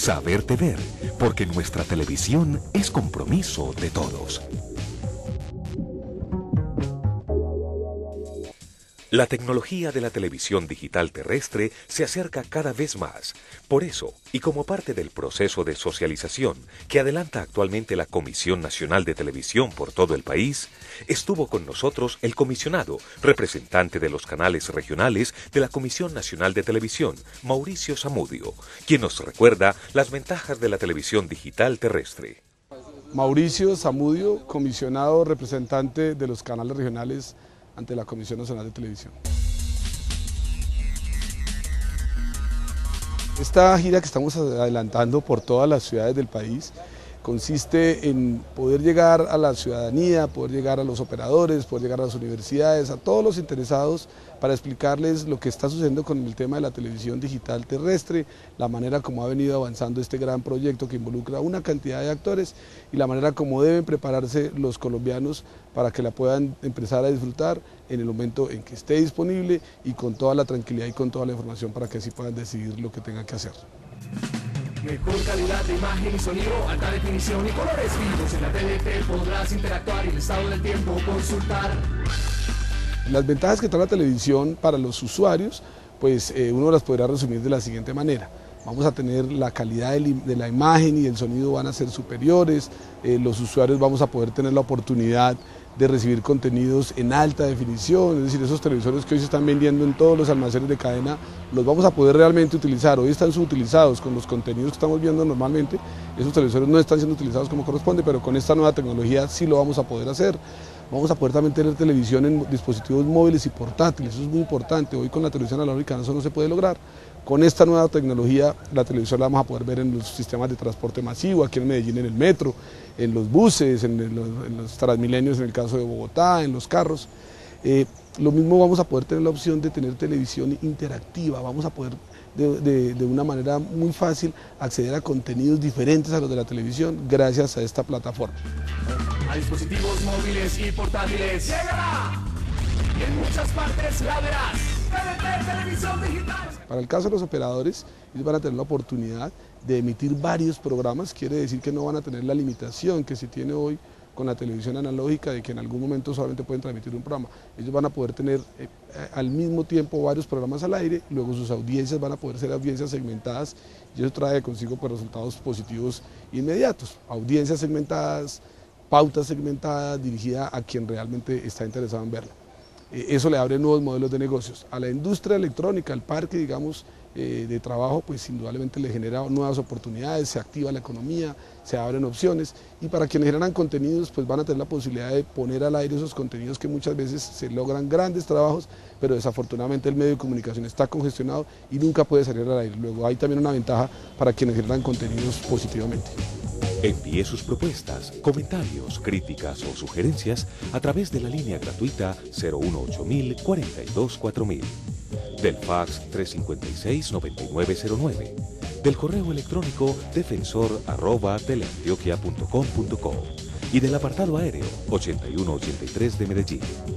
Saberte ver, porque nuestra televisión es compromiso de todos. La tecnología de la televisión digital terrestre se acerca cada vez más. Por eso, y como parte del proceso de socialización que adelanta actualmente la Comisión Nacional de Televisión por todo el país, estuvo con nosotros el comisionado, representante de los canales regionales de la Comisión Nacional de Televisión, Mauricio Zamudio, quien nos recuerda las ventajas de la televisión digital terrestre. Mauricio Zamudio, comisionado representante de los canales regionales ante la Comisión Nacional de Televisión. Esta gira que estamos adelantando por todas las ciudades del país consiste en poder llegar a la ciudadanía, poder llegar a los operadores, poder llegar a las universidades, a todos los interesados para explicarles lo que está sucediendo con el tema de la televisión digital terrestre, la manera como ha venido avanzando este gran proyecto que involucra una cantidad de actores y la manera como deben prepararse los colombianos para que la puedan empezar a disfrutar en el momento en que esté disponible y con toda la tranquilidad y con toda la información para que así puedan decidir lo que tengan que hacer. Mejor calidad de imagen y sonido, alta definición y colores vivos. En la TDT podrás interactuar y el estado del tiempo consultar. Las ventajas que trae la televisión para los usuarios, pues uno las podrá resumir de la siguiente manera. Vamos a tener la calidad de la imagen y el sonido van a ser superiores, los usuarios vamos a poder tener la oportunidad de recibir contenidos en alta definición, es decir, esos televisores que hoy se están vendiendo en todos los almacenes de cadena, los vamos a poder realmente utilizar. Hoy están subutilizados con los contenidos que estamos viendo normalmente, esos televisores no están siendo utilizados como corresponde, pero con esta nueva tecnología sí lo vamos a poder hacer. Vamos a poder también tener televisión en dispositivos móviles y portátiles, eso es muy importante, hoy con la televisión analógica eso no se puede lograr. Con esta nueva tecnología, la televisión la vamos a poder ver en los sistemas de transporte masivo, aquí en Medellín en el metro, en los buses, en los Transmilenios en el caso de Bogotá, en los carros. Lo mismo vamos a poder tener la opción de tener televisión interactiva, vamos a poder de una manera muy fácil acceder a contenidos diferentes a los de la televisión gracias a esta plataforma. A dispositivos móviles y portátiles llegará y en muchas partes la verás. TDT Televisión Digital. Para el caso de los operadores, ellos van a tener la oportunidad de emitir varios programas, quiere decir que no van a tener la limitación que se tiene hoy con la televisión analógica de que en algún momento solamente pueden transmitir un programa. Ellos van a poder tener al mismo tiempo varios programas al aire, luego sus audiencias van a poder ser audiencias segmentadas y eso trae consigo pues, resultados positivos inmediatos. Audiencias segmentadas, pautas segmentadas, dirigida a quien realmente está interesado en verlo. Eso le abre nuevos modelos de negocios. A la industria electrónica, al parque, digamos, de trabajo, pues indudablemente le genera nuevas oportunidades, se activa la economía, se abren opciones y para quienes generan contenidos, pues van a tener la posibilidad de poner al aire esos contenidos que muchas veces se logran grandes trabajos, pero desafortunadamente el medio de comunicación está congestionado y nunca puede salir al aire. Luego hay también una ventaja para quienes generan contenidos positivamente. Envíe sus propuestas, comentarios, críticas o sugerencias a través de la línea gratuita 018 42 4000, del fax 356-9909, del correo electrónico defensor@teleantioquia.com.co y del apartado aéreo 8183 de Medellín.